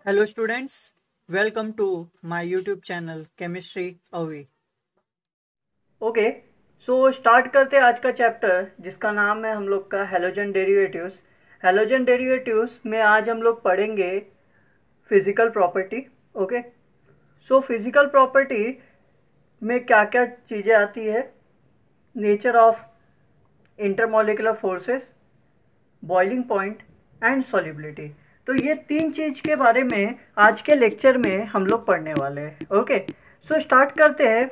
Hello students, welcome to my YouTube channel Chemistry Avi। Okay so start करते हैं आज का चैप्टर जिसका नाम है हम लोग का हेलोजन डेरिवेटिव्स। हेलोजन डेरिवेटिव्स में आज हम लोग पढ़ेंगे physical property. Okay so physical property में क्या क्या चीज़ें आती है, nature of intermolecular forces, boiling point and solubility. तो ये तीन चीज़ के बारे में आज के लेक्चर में हम लोग पढ़ने वाले हैं। ओके सो स्टार्ट करते हैं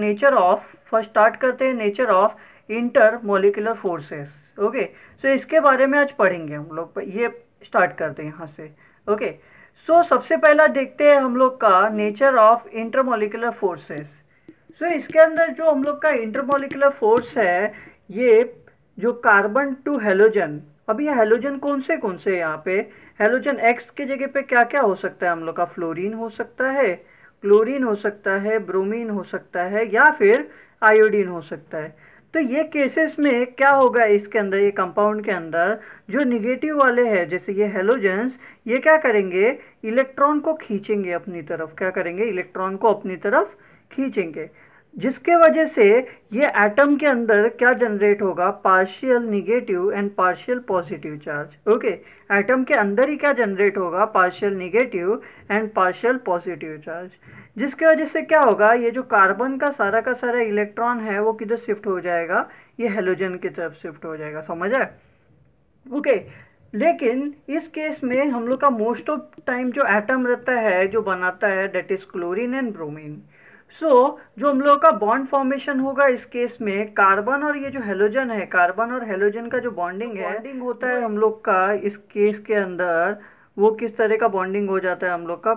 फर्स्ट स्टार्ट करते हैं nature of inter molecular forces. Okay so इसके बारे में आज पढ़ेंगे हम लोग। ये स्टार्ट करते हैं यहाँ से। ओके सो सबसे पहला देखते हैं हम लोग का nature of intermolecular forces. So इसके अंदर जो हम लोग का इंटरमोलिकुलर फोर्स है, ये जो कार्बन टू हेलोजन, अब ये हेलोजन कौन से यहाँ पे हेलोजन एक्स के जगह पे क्या क्या हो सकता है हम लोग का, फ्लोरीन हो सकता है, क्लोरीन हो सकता है, ब्रोमीन हो सकता है या फिर आयोडीन हो सकता है। तो ये केसेस में क्या होगा, इसके अंदर ये कंपाउंड के अंदर जो निगेटिव वाले हैं जैसे ये हेलोजेंस, ये क्या करेंगे, इलेक्ट्रॉन को खींचेंगे अपनी तरफ। क्या करेंगे, इलेक्ट्रॉन को अपनी तरफ खींचेंगे, जिसके वजह से ये एटम के अंदर क्या जनरेट होगा, partial negative and partial positive charge. Okay atom के अंदर ही क्या जनरेट होगा, partial negative and partial positive charge, जिसके वजह से क्या होगा, ये जो कार्बन का सारा इलेक्ट्रॉन है वो किधर शिफ्ट हो जाएगा, ये हेलोजन की तरफ शिफ्ट हो जाएगा। समझ आए? ओके लेकिन इस केस में हम लोग का मोस्ट ऑफ टाइम जो एटम रहता है जो बनाता है, that is chlorine and bromine. So जो हम लोग का बॉन्ड फॉर्मेशन होगा इस केस में, कार्बन और ये जो हेलोजन है, कार्बन और हेलोजन का जो बॉन्डिंग होता है हम लोग का इस केस के अंदर, वो किस तरह का बॉन्डिंग हो जाता है, हम लोग का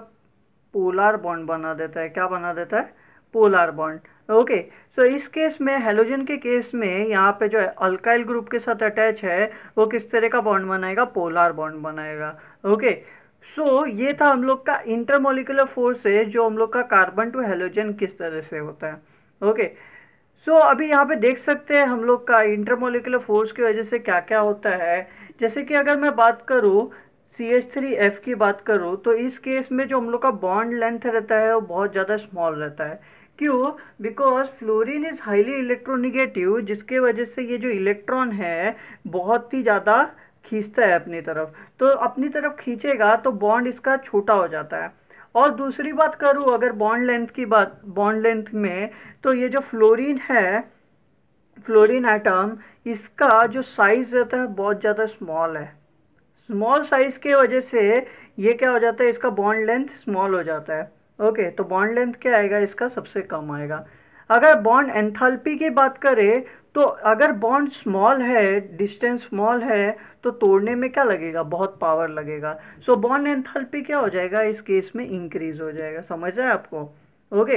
पोलर बॉन्ड बना देता है। क्या बना देता है, पोलर बॉन्ड। ओके सो इस केस में, हेलोजन के केस में, यहाँ पे जो अल्काइल ग्रुप के साथ अटैच है वो किस तरह का बॉन्ड बनाएगा, पोलर बॉन्ड बनाएगा। ओके सो ये था हम लोग का इंटरमोलिकुलर फोर्स है, जो हम लोग का कार्बन टू हेलोजन किस तरह से होता है। ओके सो अभी यहाँ पे देख सकते हैं हम लोग का इंटरमोलिकुलर फोर्स की वजह से क्या क्या होता है। जैसे कि अगर मैं बात करूँ CH3F की बात करूँ, तो इस केस में जो हम लोग का बॉन्ड लेंथ रहता है वो बहुत ज़्यादा स्मॉल रहता है। क्यों? Because fluorine is highly electronegative, जिसके वजह से ये जो इलेक्ट्रॉन है बहुत ही ज़्यादा खींचता है अपनी तरफ। तो अपनी तरफ खींचेगा तो बॉन्ड इसका छोटा हो जाता है। और दूसरी बात करूँ अगर बॉन्ड लेंथ की बात, बॉन्ड लेंथ में, तो ये जो फ्लोरीन है, फ्लोरीन एटम, इसका जो साइज रहता है बहुत ज़्यादा स्मॉल है। स्मॉल साइज के वजह से ये क्या हो जाता है, इसका बॉन्ड लेंथ स्मॉल हो जाता है। ओके तो बॉन्ड लेंथ क्या आएगा, इसका सबसे कम आएगा। अगर बॉन्ड एंथैल्पी की बात करें, तो अगर बॉन्ड स्मॉल है, डिस्टेंस स्मॉल है, तो तोड़ने में क्या लगेगा, बहुत पावर लगेगा। सो बॉन्ड एंथैल्पी क्या हो जाएगा, इस केस में इंक्रीज हो जाएगा। समझ रहे हैं आपको? ओके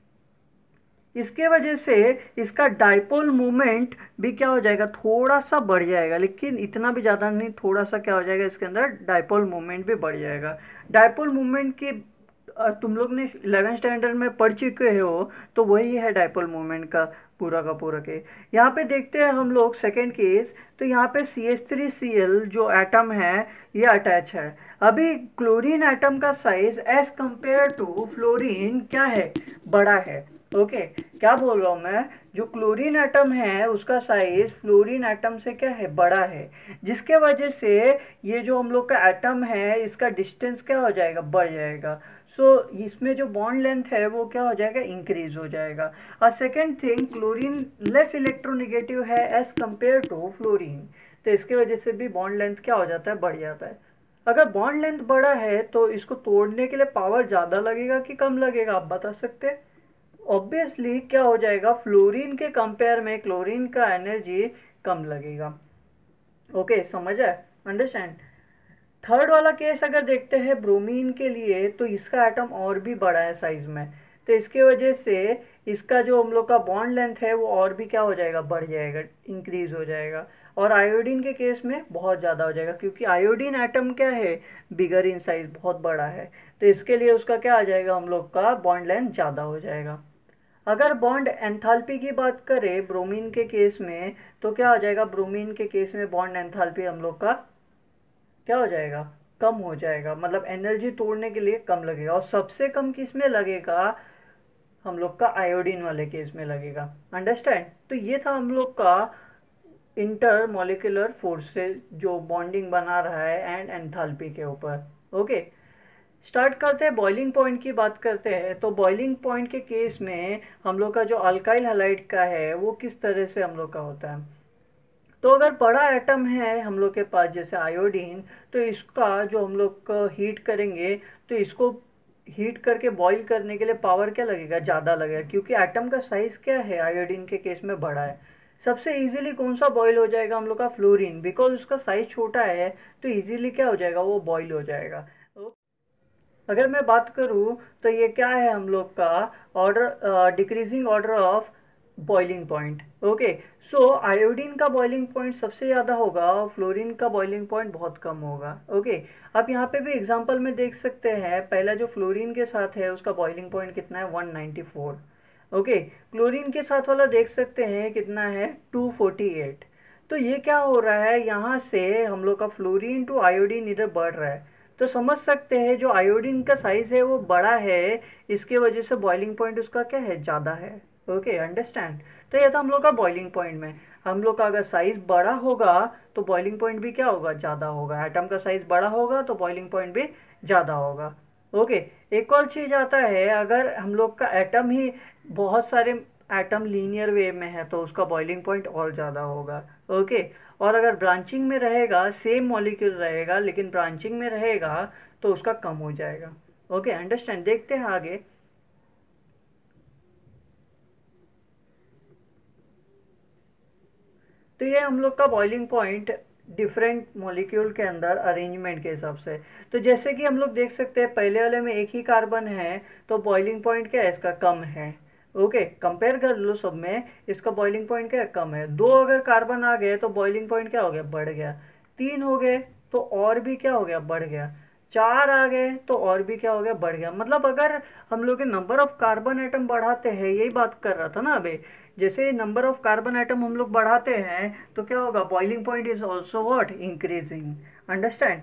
इसके वजह से इसका डाइपोल मूवमेंट भी क्या हो जाएगा, थोड़ा सा बढ़ जाएगा, लेकिन इतना भी ज़्यादा नहीं, थोड़ा सा क्या हो जाएगा, इसके अंदर डाइपोल मूवमेंट भी बढ़ जाएगा। डाइपोल मूवमेंट की तुम लोग ने 11th स्टैंडर्ड में पढ़ चुके हो, तो वही है डाइपोल मूवमेंट का पूरा के। यहाँ पे देखते हैं हम लोग सेकेंड केस, तो यहाँ पे CH3Cl जो एटम है ये अटैच है। अभी क्लोरीन एटम का size as compare to fluorine क्या है, बड़ा है। ओके क्या बोल रहा हूँ मैं, जो क्लोरीन एटम है उसका साइज फ्लोरीन एटम से क्या है, बड़ा है, जिसके वजह से ये जो हम लोग का एटम है इसका डिस्टेंस क्या हो जाएगा, बढ़ जाएगा। सो इसमें जो बॉन्ड लेंथ है वो क्या हो जाएगा, इंक्रीज हो जाएगा। और second thing, chlorine less electronegative है एज कंपेयर टू फ्लोरीन, तो इसके वजह से भी बॉन्ड लेंथ क्या हो जाता है, बढ़ जाता है। अगर बॉन्ड लेंथ बड़ा है तो इसको तोड़ने के लिए पावर ज़्यादा लगेगा कि कम लगेगा, आप बता सकते हैं? ऑब्वियसली क्या हो जाएगा, फ्लोरीन के कंपेयर में क्लोरीन का एनर्जी कम लगेगा। ओके समझ है, अंडरस्टैंड? थर्ड वाला केस अगर देखते हैं ब्रोमीन के लिए, तो इसका एटम और भी बड़ा है साइज में, तो इसके वजह से इसका जो हम लोग का बॉन्ड लेंथ है वो और भी क्या हो जाएगा, बढ़ जाएगा, इंक्रीज हो जाएगा। और आयोडीन के केस में बहुत ज़्यादा हो जाएगा, क्योंकि आयोडीन एटम क्या है, बिगर इन साइज, बहुत बड़ा है, तो इसके लिए उसका क्या आ जाएगा, हम लोग का बॉन्ड लेंथ ज़्यादा हो जाएगा। अगर बॉन्ड एंथैल्पी की बात करें ब्रोमीन के केस में, तो क्या हो जाएगा, ब्रोमीन के केस में बॉन्ड एंथैल्पी हम लोग का क्या हो जाएगा, कम हो जाएगा, मतलब एनर्जी तोड़ने के लिए कम लगेगा। और सबसे कम किस में लगेगा, हम लोग का आयोडीन वाले केस में लगेगा। अंडरस्टैंड। तो ये था हम लोग का इंटर मॉलिक्यूलर फोर्सेस जो बॉन्डिंग बना रहा है एंड एंथैल्पी के ऊपर। ओके, स्टार्ट करते हैं, बॉइलिंग पॉइंट की बात करते हैं। तो बॉइलिंग पॉइंट के केस में हम लोग का जो अल्काइल हैलाइड का है वो किस तरह से हम लोग का होता है। तो अगर बड़ा एटम है हम लोग के पास जैसे आयोडीन, तो इसका जो हम लोग हीट करेंगे, तो इसको हीट करके बॉईल करने के लिए पावर क्या लगेगा, ज़्यादा लगेगा, क्योंकि एटम का साइज क्या है आयोडीन के केस में बड़ा है। सबसे इजीली कौन सा बॉईल हो जाएगा, हम लोग का फ्लोरीन, बिकॉज उसका साइज छोटा है तो इजीली क्या हो जाएगा, वो बॉईल हो जाएगा। अगर मैं बात करूँ तो ये क्या है हम लोग का order, decreasing order of boiling point. Okay, so iodine का बॉइलिंग पॉइंट सबसे ज़्यादा होगा और फ्लोरीन का बॉइलिंग पॉइंट बहुत कम होगा। ओके, आप यहाँ पे भी एग्जांपल में देख सकते हैं, पहला जो फ्लोरीन के साथ है उसका बॉइलिंग पॉइंट कितना है, 194। ओके, क्लोरीन के साथ वाला देख सकते हैं कितना है, 248। तो ये क्या हो रहा है, यहाँ से हम लोग का फ्लोरीन टू आयोडीन इधर बढ़ रहा है। तो समझ सकते हैं जो आयोडीन का साइज है वो बड़ा है, इसके वजह से बॉइलिंग पॉइंट उसका क्या है, ज़्यादा है। Okay, understand. तो ये था हम लोग का बॉइलिंग पॉइंट में, हम लोग का अगर साइज बड़ा होगा तो बॉइलिंग पॉइंट भी क्या होगा, ज़्यादा होगा। एटम का साइज बड़ा होगा तो बॉइलिंग पॉइंट भी ज़्यादा होगा। ओके, एक और चीज़ आता है, अगर हम लोग का एटम ही बहुत सारे एटम लीनियर वे में है तो उसका बॉइलिंग पॉइंट और ज़्यादा होगा। ओके, और अगर ब्रांचिंग में रहेगा, सेम मॉलिक्यूल रहेगा लेकिन ब्रांचिंग में रहेगा तो उसका कम हो जाएगा। Okay, understand. देखते हैं आगे। तो ये हम लोग का बॉइलिंग पॉइंट डिफरेंट मॉलिक्यूल के अंदर अरेंजमेंट के हिसाब से। तो जैसे कि हम लोग देख सकते हैं पहले वाले में एक ही कार्बन है तो बॉइलिंग पॉइंट क्या है इसका, कम है। ओके, कंपेयर कर लो सब में, इसका बॉइलिंग पॉइंट क्या है, कम है। दो अगर कार्बन आ गए तो बॉइलिंग पॉइंट क्या हो गया, बढ़ गया। तीन हो गए तो और भी क्या हो गया, बढ़ गया। चार आ गए तो और भी क्या हो गया, बढ़ गया। मतलब अगर हम लोग के नंबर ऑफ कार्बन एटम बढ़ाते हैं, यही बात कर रहा था ना अभी, जैसे नंबर ऑफ कार्बन एटम हम लोग बढ़ाते हैं तो क्या होगा, boiling point is also what, increasing. Understand.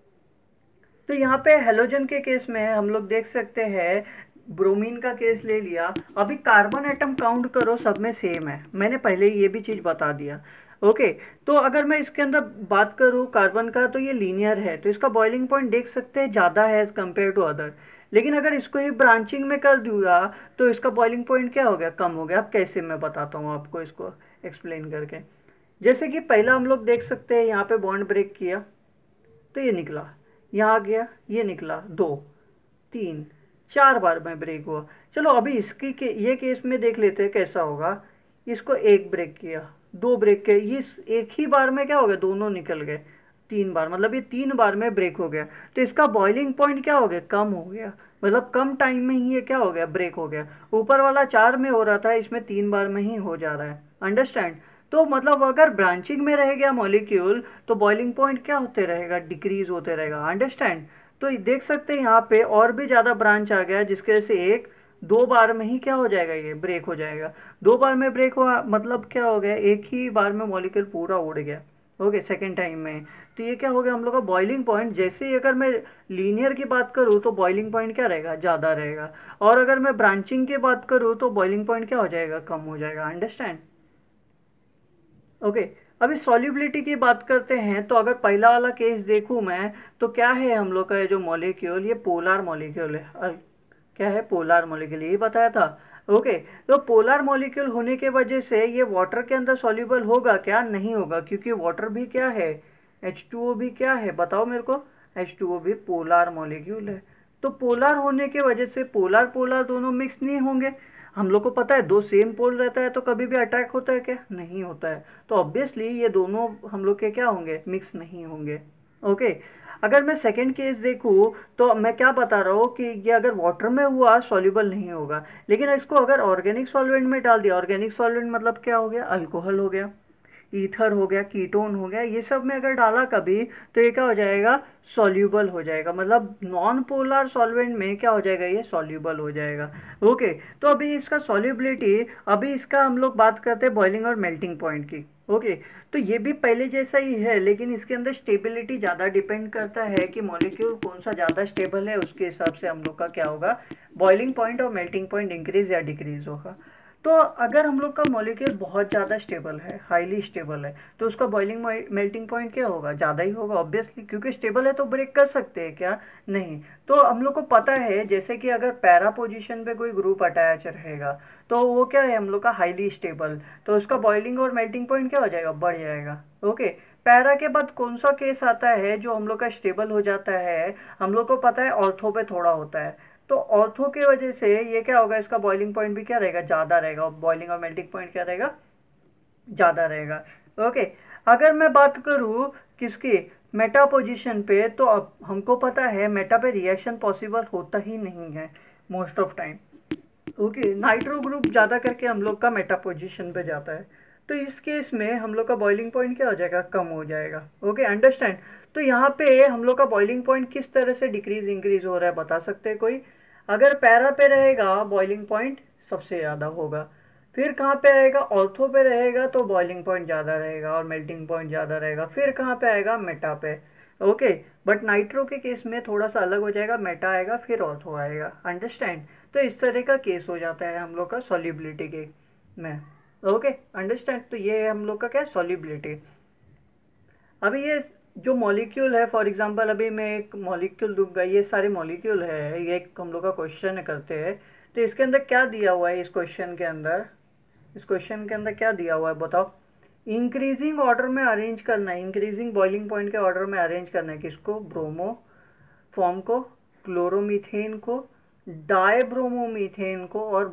तो यहाँ पे हेलोजन के केस में हम लोग देख सकते हैं, ब्रोमीन का केस ले लिया। अभी कार्बन एटम काउंट करो, सब में सेम है, मैंने पहले ये भी चीज़ बता दिया। ओके, तो अगर मैं इसके अंदर बात करूँ कार्बन का, तो ये लीनियर है तो इसका बॉइलिंग पॉइंट देख सकते हैं ज़्यादा है एज कम्पेयर टू अदर। लेकिन अगर इसको ही ब्रांचिंग में कर दूंगा तो इसका बॉइलिंग पॉइंट क्या हो गया, कम हो गया। अब कैसे, मैं बताता हूँ आपको इसको एक्सप्लेन करके। जैसे कि पहला हम लोग देख सकते हैं, यहाँ पे बॉन्ड ब्रेक किया तो ये निकला, यहाँ गया ये निकला, दो, तीन, चार बार में ब्रेक हुआ। चलो अभी इसकी ये केस में देख लेते हैं कैसा होगा। इसको एक ब्रेक किया, दो ब्रेक किया, ये एक ही बार में क्या हो गया, दोनों निकल गए। तीन बार, मतलब ये तीन बार में ब्रेक हो गया। तो इसका बॉइलिंग पॉइंट क्या हो गया, कम हो गया। मतलब कम टाइम में ही ये क्या हो गया, ब्रेक हो गया। ऊपर वाला चार में हो रहा था, इसमें तीन बार में ही हो जा रहा है। अंडरस्टैंड। तो मतलब अगर ब्रांचिंग में रह गया मॉलिक्यूल तो बॉइलिंग पॉइंट क्या होते रहेगा, डिक्रीज होते रहेगा। अंडरस्टैंड। तो देख सकते हैं यहाँ पे और भी ज़्यादा ब्रांच आ गया, जिसके वजह से एक दो बार में ही क्या हो जाएगा, ये ब्रेक हो जाएगा। दो बार में ब्रेक हुआ मतलब क्या हो गया, एक ही बार में मॉलिक्यूल पूरा उड़ गया। ओके, सेकेंड टाइम में। तो ये क्या हो गया हम लोग का बॉइलिंग पॉइंट। जैसे ही अगर मैं लीनियर की बात करूँ तो बॉइलिंग पॉइंट क्या रहेगा, ज़्यादा रहेगा। और अगर मैं ब्रांचिंग की बात करूँ तो बॉइलिंग पॉइंट क्या हो जाएगा, कम हो जाएगा। अंडरस्टैंड। ओके, अभी सॉल्युबिलिटी की बात करते हैं। तो अगर पहला वाला केस देखूं मैं, तो क्या है हम लोग का ये जो मॉलिक्यूल, ये पोलर मॉलिक्यूल है। क्या है, पोलर मॉलिक्यूल, यही बताया था। ओके, तो पोलर मॉलिक्यूल होने के वजह से ये वाटर के अंदर सॉल्युबल होगा क्या, नहीं होगा, क्योंकि वाटर भी क्या है, H2O भी क्या है, बताओ मेरे को। H2O भी पोलर मॉलिक्यूल है। तो पोलर होने के वजह से पोलर पोलर दोनों मिक्स नहीं होंगे। हम लोग को पता है दो सेम पोल रहता है तो कभी भी अटैक होता है क्या, नहीं होता है। तो ऑब्वियसली ये दोनों हम लोग के क्या होंगे, मिक्स नहीं होंगे। ओके, अगर मैं सेकंड केस देखूँ तो मैं क्या बता रहा हूँ कि ये अगर वाटर में हुआ सॉल्युबल नहीं होगा, लेकिन इसको अगर ऑर्गेनिक सॉल्वेंट में डाल दिया, ऑर्गेनिक सॉल्वेंट मतलब क्या हो गया, अल्कोहल हो गया। ईथर हो गया, कीटोन हो गया, ये सब में अगर डाला कभी तो ये क्या हो जाएगा, सॉल्यूबल हो जाएगा, मतलब नॉन पोलर सॉल्वेंट में क्या हो जाएगा, ये सॉल्यूबल हो जाएगा। ओके, तो अभी इसका सॉल्युबिलिटी, अभी इसका हम लोग बात करते हैं बॉइलिंग और मेल्टिंग पॉइंट की। ओके, तो ये भी पहले जैसा ही है, लेकिन इसके अंदर स्टेबिलिटी ज़्यादा डिपेंड करता है कि मॉलिक्यूल कौन सा ज़्यादा स्टेबल है, उसके हिसाब से हम लोग का क्या होगा, बॉइलिंग पॉइंट और मेल्टिंग पॉइंट इंक्रीज या डिक्रीज होगा। तो अगर हम लोग का मॉलिक्यूल बहुत ज़्यादा स्टेबल है, हाईली स्टेबल है, तो उसका बॉइलिंग मेल्टिंग पॉइंट क्या होगा, ज़्यादा ही होगा ऑब्वियसली, क्योंकि स्टेबल है तो ब्रेक कर सकते हैं क्या, नहीं। तो हम लोग को पता है जैसे कि अगर पैरा पोजीशन पे कोई ग्रुप अटैच रहेगा तो वो क्या है हम लोग का हाईली स्टेबल, तो उसका बॉइलिंग और मेल्टिंग पॉइंट क्या हो जाएगा, बढ़ जाएगा। ओके, पैरा के बाद कौन सा केस आता है जो हम लोग का स्टेबल हो जाता है, हम लोग को पता है ऑर्थो पे थोड़ा होता है, तो ऑर्थो की वजह से ये क्या होगा, इसका बॉइलिंग पॉइंट भी क्या रहेगा, ज़्यादा रहेगा, और बॉइलिंग और मेल्टिंग पॉइंट क्या रहेगा, ज़्यादा रहेगा। ओके, अगर मैं बात करूँ किसकी, मेटा पोजीशन पे, तो अब हमको पता है मेटा पे रिएक्शन पॉसिबल होता ही नहीं है most of time. Okay, nitro group ज़्यादा करके हम लोग का मेटा पोजीशन पे जाता है, तो इस केस में हम लोग का बॉइलिंग पॉइंट क्या हो जाएगा, कम हो जाएगा। Okay, understand. तो यहाँ पे हम लोग का बॉइलिंग पॉइंट किस तरह से डिक्रीज इंक्रीज हो रहा है, बता सकते हैं कोई। अगर पैरा पे रहेगा बॉइलिंग पॉइंट सबसे ज़्यादा होगा, फिर कहाँ पे आएगा, ऑर्थो पे रहेगा तो बॉइलिंग पॉइंट ज़्यादा रहेगा और मेल्टिंग पॉइंट ज़्यादा रहेगा, फिर कहाँ पे आएगा, मेटा पे। ओके, बट नाइट्रो के केस में थोड़ा सा अलग हो जाएगा, मेटा आएगा फिर ऑर्थो आएगा, अंडरस्टैंड। तो इस तरह का केस हो जाता है हम लोग का सॉल्युबिलिटी के में। Okay, understand. तो ये है हम लोग का क्या, सॉल्युबिलिटी। अभी ये जो मॉलिक्यूल है, फॉर एग्जांपल अभी मैं एक मॉलिक्यूल दूंगा, ये सारे मॉलिक्यूल है, ये एक हम लोग का क्वेश्चन करते हैं, तो इसके अंदर क्या दिया हुआ है, इस क्वेश्चन के अंदर, इस क्वेश्चन के अंदर क्या दिया हुआ है बताओ। इंक्रीजिंग ऑर्डर में अरेंज करना है, इंक्रीजिंग बॉइलिंग पॉइंट के ऑर्डर में अरेंज करना है किसको, ब्रोमो फॉर्म को, क्लोरोमीथेन को, डायब्रोमोमीथेन को और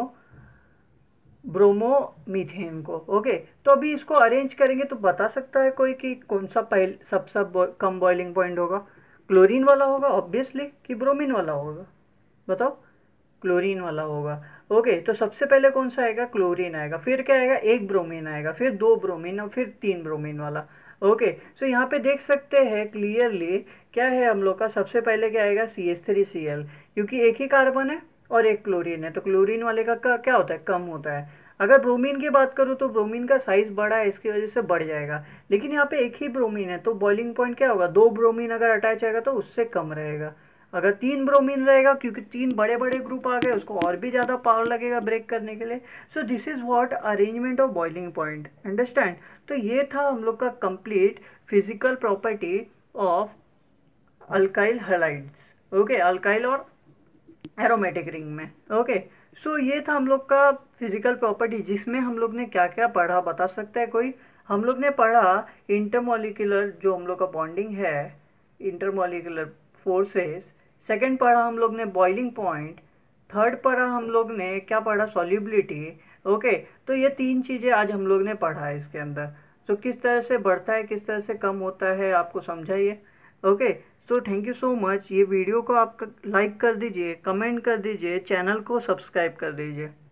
ब्रोमोमीथेन को। ओके, तो अभी इसको अरेंज करेंगे तो बता सकता है कोई कि कौन सा पहले सबसे कम बॉइलिंग पॉइंट होगा, क्लोरीन वाला होगा ऑब्वियसली कि ब्रोमीन वाला होगा, बताओ। क्लोरीन वाला होगा। ओके, तो सबसे पहले कौन सा आएगा, क्लोरीन आएगा, फिर क्या आएगा, एक ब्रोमीन आएगा, फिर दो ब्रोमीन और फिर तीन ब्रोमीन वाला। ओके, सो यहाँ पे देख सकते हैं क्लियरली क्या है हम लोग का, सबसे पहले क्या आएगा, CH3Cl, क्योंकि एक ही कार्बन है और एक क्लोरीन है, तो क्लोरीन वाले का क्या होता है, कम होता है। अगर ब्रोमीन की बात करूँ तो ब्रोमीन का साइज बड़ा है, इसकी वजह से बढ़ जाएगा, लेकिन यहाँ पे एक ही ब्रोमीन है तो बॉइलिंग पॉइंट क्या होगा, दो ब्रोमीन अगर अटैच आएगा तो उससे कम रहेगा। अगर तीन ब्रोमीन रहेगा, क्योंकि तीन बड़े बड़े ग्रुप आ गए, उसको और भी ज़्यादा पावर लगेगा ब्रेक करने के लिए। So this is what arrangement of boiling point, understand. तो ये था हम लोग का complete physical property of alkyl halides. Okay, alkyl और एरोमेटिक रिंग में। ओके, सो ये था हम लोग का फिजिकल प्रॉपर्टी, जिसमें हम लोग ने क्या क्या पढ़ा, बता सकता है कोई। हम लोग ने पढ़ा इंटरमोलिकुलर जो हम लोग का बॉन्डिंग है, इंटरमोलिकुलर फोर्सेस। सेकंड पढ़ा हम लोग ने बॉइलिंग पॉइंट। थर्ड पढ़ा हम लोग ने क्या पढ़ा, सॉल्युबिलिटी। ओके, तो ये तीन चीज़ें आज हम लोग ने पढ़ा है इसके अंदर। सो किस तरह से बढ़ता है, किस तरह से कम होता है, आपको समझाइए। Okay, so thank you so much. ये वीडियो को आप लाइक कर दीजिए, कमेंट कर दीजिए, चैनल को सब्सक्राइब कर दीजिए।